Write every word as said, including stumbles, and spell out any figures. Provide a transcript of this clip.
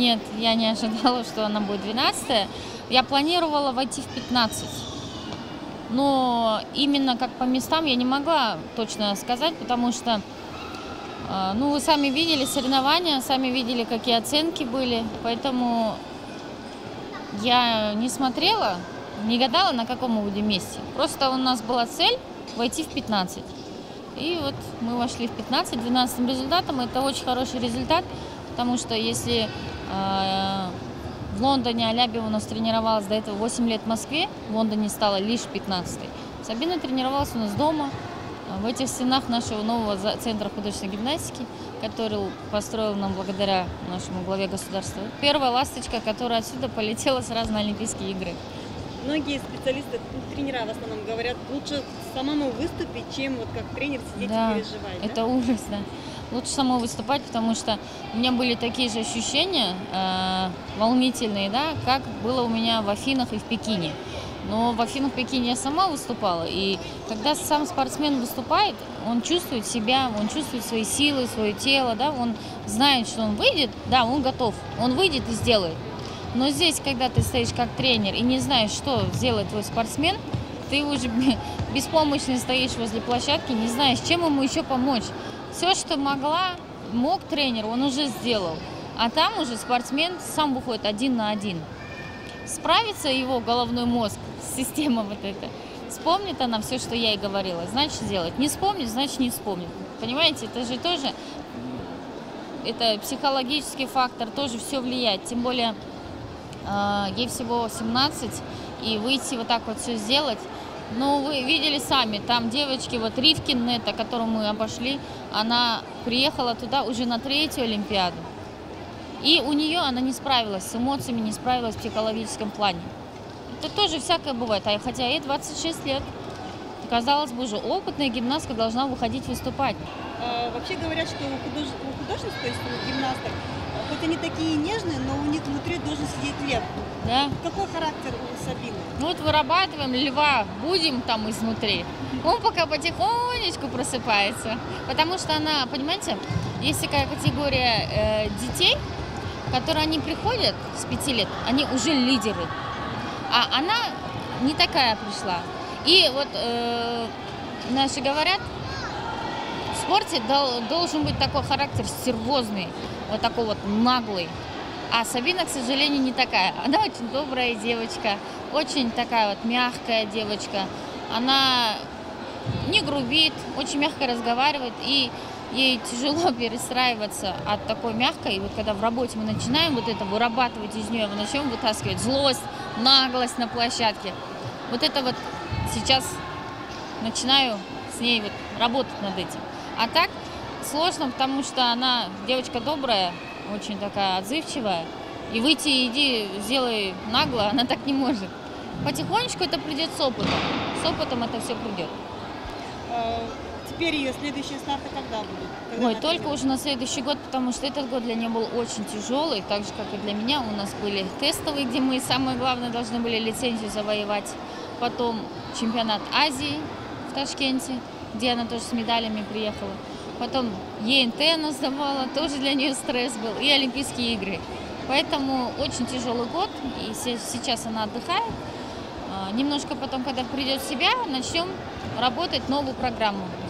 Нет, я не ожидала, что она будет двенадцатая. Я планировала войти в пятнадцать. Но именно как по местам я не могла точно сказать, потому что, ну, вы сами видели соревнования, сами видели, какие оценки были. Поэтому я не смотрела, не гадала, на каком мы будем месте. Просто у нас была цель войти в пятнадцать. И вот мы вошли в пятнадцать двенадцатым результатом. Это очень хороший результат, потому что если э, в Лондоне Алябьева у нас тренировалась до этого восемь лет в Москве, в Лондоне стала лишь пятнадцатой. Сабина тренировалась у нас дома, в этих стенах нашего нового центра художественной гимнастики, который построил нам благодаря нашему главе государства. Первая ласточка, которая отсюда полетела сразу на Олимпийские игры. Многие специалисты, тренера в основном говорят, лучше самому выступить, чем вот как тренер сидеть Да, и переживать. Да? Это ужас, да. Лучше самой выступать, потому что у меня были такие же ощущения э, волнительные, да, как было у меня в Афинах и в Пекине. Но в Афинах, в Пекине я сама выступала, и когда сам спортсмен выступает, он чувствует себя, он чувствует свои силы, свое тело, да, он знает, что он выйдет, да, он готов, он выйдет и сделает. Но здесь, когда ты стоишь как тренер и не знаешь, что сделает твой спортсмен, ты уже беспомощно стоишь возле площадки, не знаешь, чем ему еще помочь. Все, что могла, мог тренер, он уже сделал. А там уже спортсмен сам выходит один на один. Справится его головной мозг, система вот эта, вспомнит она все, что я ей говорила, значит сделать. Не вспомнит, значит не вспомнит. Понимаете, это же тоже, это психологический фактор, тоже все влияет. Тем более, э, ей всего семнадцать, и выйти вот так вот все сделать. Ну, вы видели сами, там девочки, вот Ривкин, это, которую мы обошли, она приехала туда уже на третью Олимпиаду. И у нее она не справилась с эмоциями, не справилась в психологическом плане. Это тоже всякое бывает, а хотя ей двадцать шесть лет. Казалось бы, уже опытная гимнастка должна выходить выступать. А, вообще говорят, что у, худож... у художников, то есть у гимнасток, хоть они такие нежные, но у них внутри должен сидеть лев. Да. Какой характер у Сабины? Ну вот вырабатываем льва, будем там изнутри. Он пока потихонечку просыпается. Потому что она, понимаете, есть такая категория э, детей, которые они приходят с пяти лет, они уже лидеры. А она не такая пришла. И вот э, наши говорят, в спорте дол, должен быть такой характер стервозный, вот такой вот наглый. А Сабина, к сожалению, не такая. Она очень добрая девочка, очень такая вот мягкая девочка. Она не грубит, очень мягко разговаривает, и ей тяжело перестраиваться от такой мягкой. И вот когда в работе мы начинаем вот это вырабатывать из нее, мы начнем вытаскивать злость, наглость на площадке. Вот это вот сейчас начинаю с ней вот работать над этим. А так сложно, потому что она девочка добрая, очень такая отзывчивая. И выйти, иди, сделай нагло, она так не может. Потихонечку это придет с опытом. С опытом это все придет. Теперь ее следующие старты когда будут? Когда Ой, только уже на следующий год, потому что этот год для нее был очень тяжелый, так же, как и для меня. У нас были тестовые, где мы, самое главное, должны были лицензию завоевать. Потом чемпионат Азии в Ташкенте, где она тоже с медалями приехала. Потом Е Н Т она сдавала, тоже для нее стресс был, и Олимпийские игры. Поэтому очень тяжелый год, и сейчас она отдыхает. Немножко потом, когда придет в себя, начнем работать новую программу.